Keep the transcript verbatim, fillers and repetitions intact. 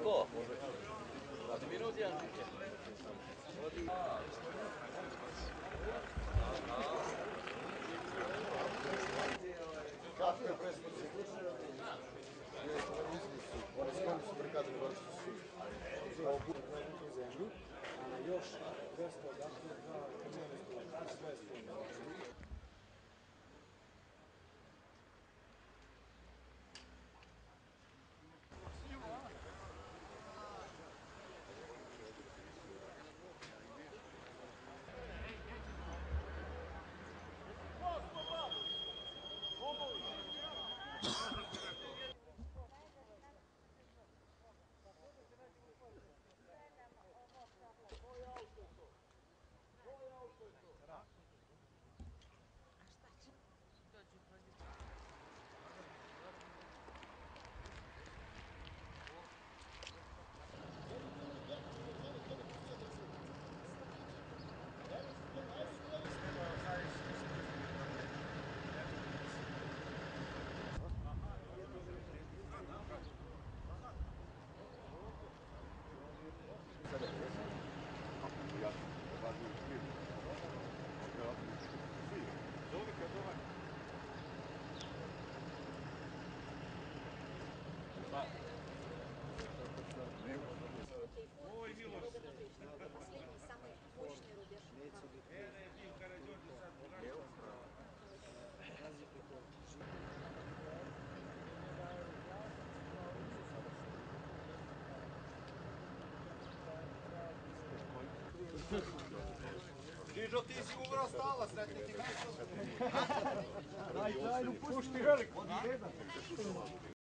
Tako? dvадцать minut jedan. Kako je preskuci? Oni skoro su prikazani gore što su u zemlju, a još dvjesto dakle za sve sve. Последний самый мощный рубеж. Žižo, ti si uvrlo stala, sretni ti. Daj, daj, pušti veliko.